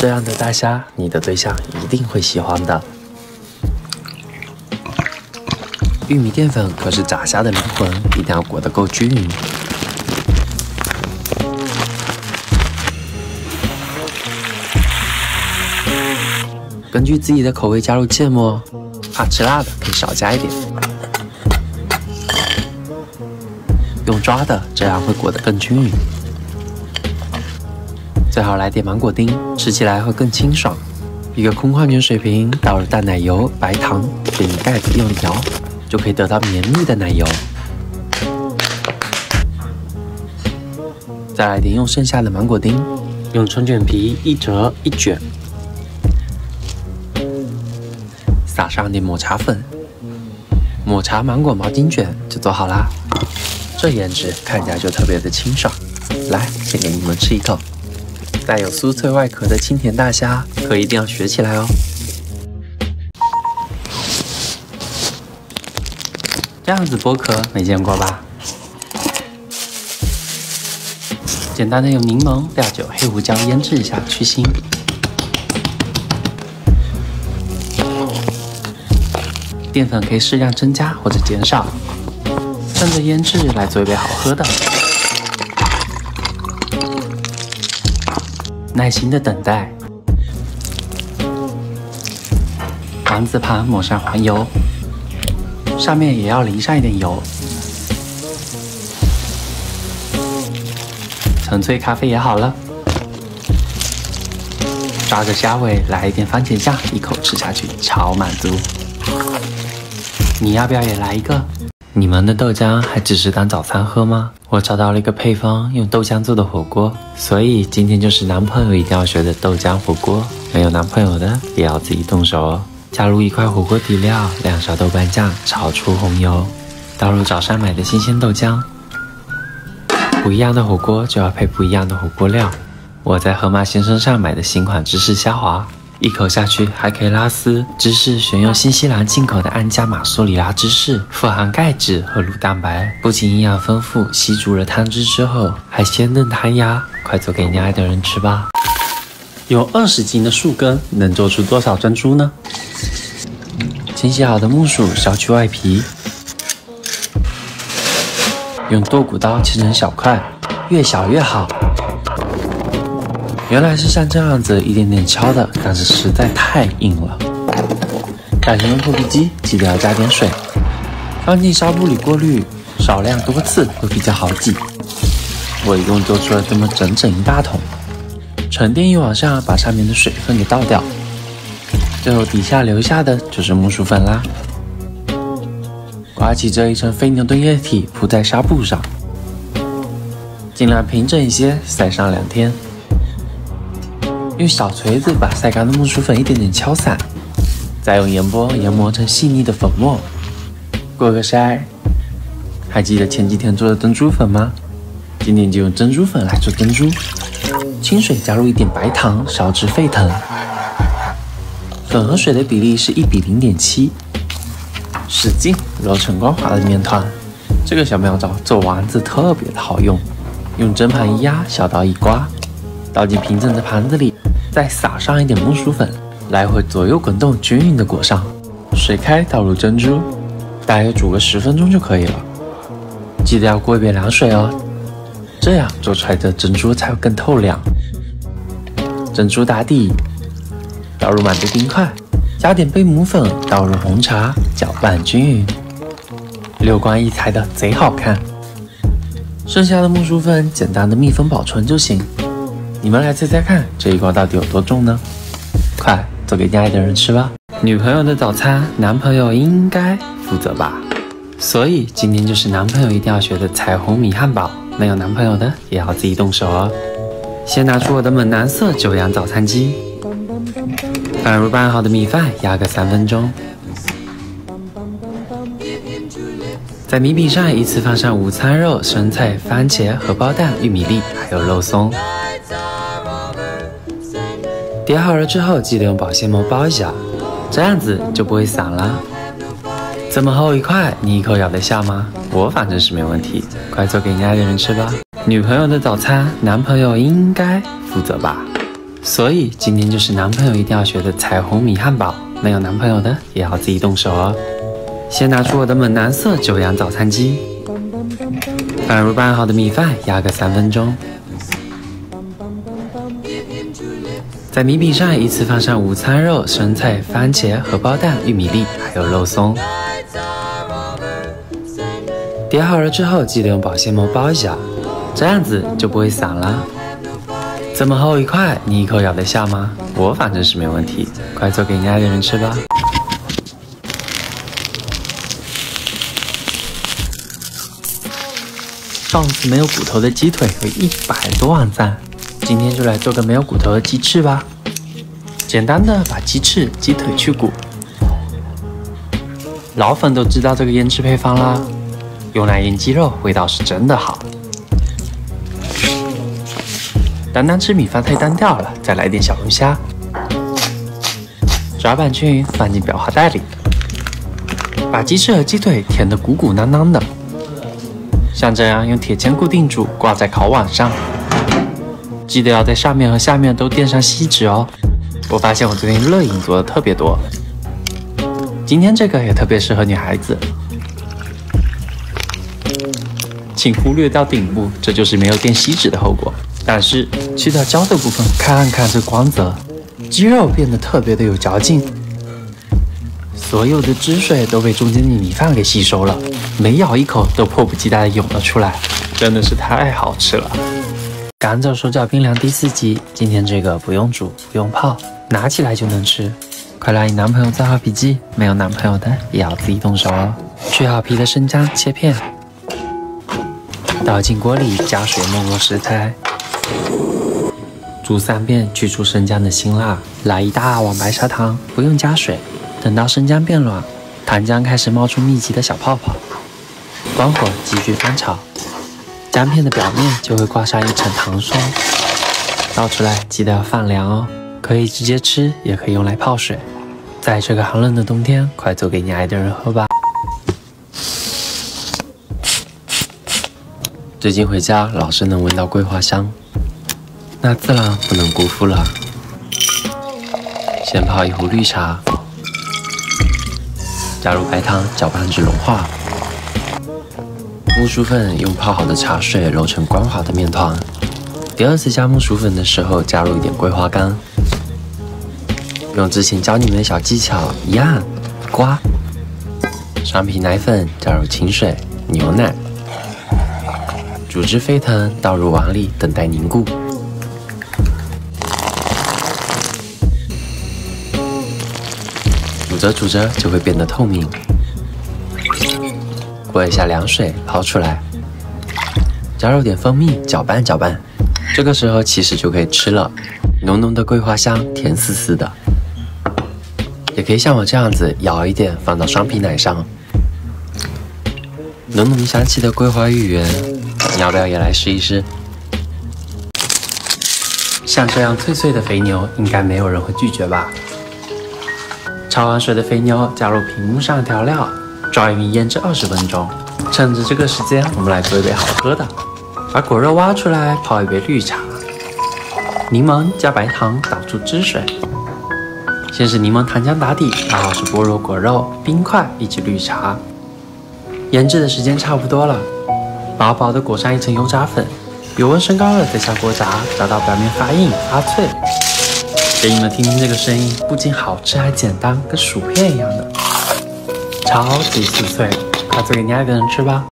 这样的大虾，你的对象一定会喜欢的。玉米淀粉可是炸虾的灵魂，一定要裹得够均匀。根据自己的口味加入芥末，怕吃辣的可以少加一点。用抓的，这样会裹得更均匀。最好来点芒果丁，吃起来会更清爽。一个空矿泉水瓶，倒入淡奶油、白糖，点盖子用力摇，就可以得到绵密的奶油。再来点用剩下的芒果丁，用春卷皮一折一卷，撒上点抹茶粉，抹茶芒果毛巾卷就做好啦。这颜值看起来就特别的清爽。来，先给你们吃一口。带有酥脆外壳的清甜大虾，可一定要学起来哦。这样子剥壳没见过吧？简单的用柠檬、料酒、黑胡椒腌制一下去腥。淀粉可以适量增加或者减少，趁着腌制来做一杯好喝的。耐心的等待，丸子盘抹上黄油，上面也要淋上一点油。纯粹咖啡也好了，抓着虾尾来一点番茄酱，一口吃下去超满足。你要不要也来一个？你们的豆浆还只是当早餐喝吗？我找到了一个配方，用豆浆做的火锅，所以今天就是男朋友一定要学的豆浆火锅。没有男朋友的也要自己动手哦。加入1块火锅底料，2勺豆瓣酱，炒出红油，倒入早上买的新鲜豆浆。不一样的火锅就要配不一样的火锅料。我在盒马鲜生上买的新款芝士虾滑。一口下去还可以拉丝，芝士选用新西兰进口的安加马苏里拉芝士，富含钙质和乳蛋白，不仅营养丰富，吸足了汤汁之后还鲜嫩弹牙，快做给你爱的人吃吧！有20斤的树根，能做出多少珍珠呢？清洗好的木薯削去外皮，用剁骨刀切成小块，越小越好。原来是像这样子一点点敲的，但是实在太硬了。改成用破壁机，记得要加点水，放进纱布里过滤，少量多次会比较好挤。我一共做出了这么整整1大桶，沉淀一往上，把上面的水分给倒掉，最后底下留下的就是木薯粉啦。刮起这一层非牛顿液体，铺在纱布上，尽量平整一些，晒上2天。用小锤子把晒干的木薯粉一点点敲散，再用盐波研磨成细腻的粉末，过个筛。还记得前几天做的珍珠粉吗？今天就用珍珠粉来做珍珠。清水加入一点白糖，烧至沸腾。粉和水的比例是1比0.7，使劲揉成光滑的面团。这个小妙招做丸子特别的好用，用蒸盘一压，小刀一刮，倒进平整的盘子里，再撒上一点木薯粉，来回左右滚动，均匀的裹上。水开，倒入珍珠，大约煮个10分钟就可以了。记得要过一遍凉水哦，这样做出来的珍珠才会更透亮。珍珠打底，倒入满的冰块，加点贝母粉，倒入红茶，搅拌均匀，六光溢彩的贼好看。剩下的木薯粉简单的密封保存就行。你们来猜猜看，这一锅到底有多重呢？快做给你爱的人吃吧！女朋友的早餐，男朋友应该负责吧。所以今天就是男朋友一定要学的彩虹米汉堡，没有男朋友的也要自己动手哦。先拿出我的猛男色9阳早餐机，放入拌好的米饭，压个3分钟。在米饼上依次放上午餐肉、生菜、番茄、荷包蛋、玉米粒，还有肉松。叠好了之后，记得用保鲜膜包一下，这样子就不会散了。这么厚一块，你一口咬得下吗？我反正是没问题，快做给你爱的人吃吧。女朋友的早餐，男朋友应该负责吧。 所以今天就是男朋友一定要学的彩虹米汉堡，没有男朋友的也要自己动手哦。先拿出我的猛男色9阳早餐机，放入拌好的米饭，压个3分钟。在米饼上依次放上午餐肉、生菜、番茄、荷包蛋、玉米粒，还有肉松。叠好了之后，记得用保鲜膜包一下，这样子就不会散了。这么厚一块，你一口咬得下吗？我反正是没问题，快做给你爱的人吃吧。上次没有骨头的鸡腿有100多万赞，今天就来做个没有骨头的鸡翅吧。简单的把鸡翅、鸡腿去骨，老粉都知道这个腌制配方啦，用来腌鸡肉味道是真的好。单单吃米饭太单调了，再来点小龙虾，抓拌均匀，放进裱花袋里，把鸡翅和鸡腿填得鼓鼓囊囊的。像这样用铁签固定住，挂在烤网上。记得要在上面和下面都垫上锡纸哦。我发现我最近乐影做的特别多，今天这个也特别适合女孩子。请忽略掉顶部，这就是没有垫锡纸的后果。但是去掉胶的部分，看看这光泽，鸡肉变得特别的有嚼劲。所有的汁水都被中间的米饭给吸收了，每咬一口都迫不及待地涌了出来，真的是太好吃了。赶走手脚冰凉第4集，今天这个不用煮不用泡，拿起来就能吃。快来你男朋友做好笔记，没有男朋友的也要自己动手哦。去好皮的生姜切片，倒进锅里加水没入食材，煮3遍去除生姜的辛辣，来1大碗白砂糖，不用加水。等到生姜变软，糖浆开始冒出密集的小泡泡，关火继续翻炒，姜片的表面就会挂上一层糖霜。倒出来记得要放凉哦，可以直接吃，也可以用来泡水。在这个寒冷的冬天，快做给你爱的人喝吧。最近回家老是能闻到桂花香，那自然不能辜负了。先泡一壶绿茶，加入白糖，搅拌至融化。木薯粉用泡好的茶水揉成光滑的面团。第2次加木薯粉的时候，加入一点桂花干。用之前教你们的小技巧一按刮。双皮奶粉加入清水、牛奶，煮至沸腾，倒入碗里，等待凝固。煮着煮着就会变得透明。过一下凉水，抛出来，加入点蜂蜜，搅拌搅拌。这个时候其实就可以吃了，浓浓的桂花香，甜丝丝的。也可以像我这样子舀一点放到双皮奶上，浓浓香气的桂花芋圆，你要不要也来试一试？像这样脆脆的肥牛，应该没有人会拒绝吧？焯完水的肥牛加入屏幕上的调料，抓匀腌制20分钟。趁着这个时间，我们来做一杯好喝的。把果肉挖出来，泡一杯绿茶，柠檬加白糖捣出汁水。先是柠檬糖浆打底，然后是菠萝果肉、冰块以及绿茶。腌制的时间差不多了，薄薄的裹上一层油炸粉，油温升高了再下锅炸，炸到表面发硬发脆。给你们听听这个声音，不仅好吃还简单，跟薯片一样的，超级酥脆，快做给你爱的人吃吧。